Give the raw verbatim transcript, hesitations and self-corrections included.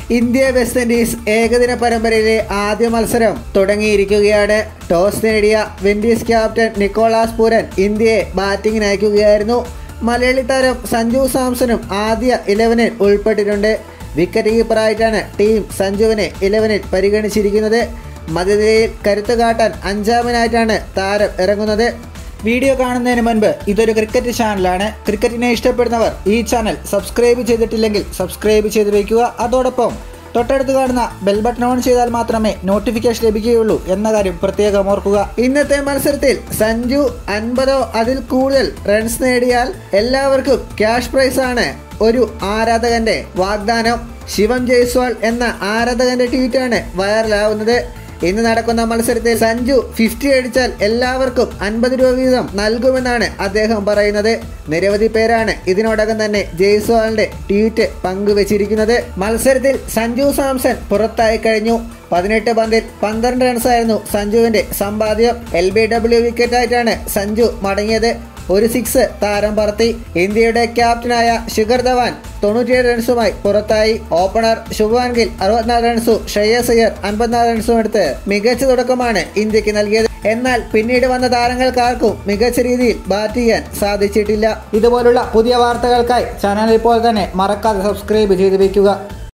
India west Indies ഏകദിന പരമ്പരയിലെ ആദ്യ മത്സരം തുടങ്ങിയിരിക്കുകയാണ്. ടോസ് നേടിയ വിൻഡീസ് ക്യാപ്റ്റൻ നിക്കോളാസ് പൂരൻ ഇന്ത്യയെ ബാറ്റിംഗിന് അയക്കുകയായിരുന്നു. മലയാളി താരം സഞ്ജു സാംസണും ആദ്യ ഇലവനിൽ ഉൾപ്പെട്ടിട്ടുണ്ട്. വിക്കറ്റ് കീപ്പറായിട്ടാണ് ടീം സഞ്ജുവിനെ ഇലവനിൽ പരിഗണിച്ചിരിക്കുന്നത്. മധ്യനിരയിൽ കരുത്ത് കാട്ടാൻ അഞ്ചാമനായിട്ടാണ് താരം ഇറങ്ങുന്നത്. വീഡിയോ കാണുന്നതിന് മുൻപ് ഇതൊരു ക്രിക്കറ്റ് ചാനലാണ്. ക്രിക്കറ്റിനെ ഇഷ്ടപ്പെടുന്നവർ ഈ ചാനൽ സബ്സ്ക്രൈബ് ചെയ്തിട്ടില്ലെങ്കിൽ സബ്സ്ക്രൈബ് ചെയ്ത് വയ്ക്കുക. അതോടൊപ്പം തൊട്ടടുത്ത് കാണുന്ന ബെൽ ബട്ടൺ ഓൺ ചെയ്താൽ മാത്രമേ നോട്ടിഫിക്കേഷൻ ലഭിക്കുകയുള്ളൂ എന്ന കാര്യം പ്രത്യേകം ഓർക്കുക. ഇന്നത്തെ മത്സരത്തിൽ സഞ്ജു അൻപതോ അതിൽ കൂടുതൽ റൺസ് നേടിയാൽ എല്ലാവർക്കും ക്യാഷ് പ്രൈസാണ് ഒരു ആരാധകന്റെ വാഗ്ദാനം. ശിവം ജയ്സ്വാൾ എന്ന ആരാധകന്റെ ട്വീറ്റാണ് വൈറലാവുന്നത്. ഇന്ന് നടക്കുന്ന മത്സരത്തിൽ സഞ്ജു ഫിഫ്റ്റി അടിച്ചാൽ എല്ലാവർക്കും അൻപത് രൂപ വീതം നൽകുമെന്നാണ് അദ്ദേഹം പറയുന്നത്. നിരവധി പേരാണ് ഇതിനോടകം തന്നെ ജയ്സ്വാളിന്റെ ട്വീറ്റ് പങ്കുവച്ചിരിക്കുന്നത്. മത്സരത്തിൽ സഞ്ജു സാംസൺ പുറത്തായി കഴിഞ്ഞു. പതിനെട്ട് പന്തിൽ പന്ത്രണ്ട് റൺസായിരുന്നു സഞ്ജുവിന്റെ സമ്പാദ്യം. എൽ ബി ഡബ്ല്യു വിക്കറ്റായിട്ടാണ് സഞ്ജു മടങ്ങിയത്. ഒരു സിക്സ് താരം പറത്തി. ഇന്ത്യയുടെ ക്യാപ്റ്റനായ ശിഖർ ധവാൻ തൊണ്ണൂറ്റിയേഴ് റൺസുമായി പുറത്തായി. ഓപ്പണർ ശുഭ്മാൻ ഗിൽ അറുപത്തിനാല് റൺസും ശ്രേയസ് അയ്യർ അൻപത്തിനാല് റൺസും എടുത്ത് മികച്ച തുടക്കമാണ് ഇന്ത്യക്ക് നൽകിയത്. എന്നാൽ പിന്നീട് വന്ന താരങ്ങൾക്കാർക്കും മികച്ച രീതിയിൽ ബാറ്റ് ചെയ്യാൻ സാധിച്ചിട്ടില്ല. ഇതുപോലുള്ള പുതിയ വാർത്തകൾക്കായി ചാനൽ ഇപ്പോൾ തന്നെ മറക്കാതെ സബ്സ്ക്രൈബ് ചെയ്ത് വയ്ക്കുക.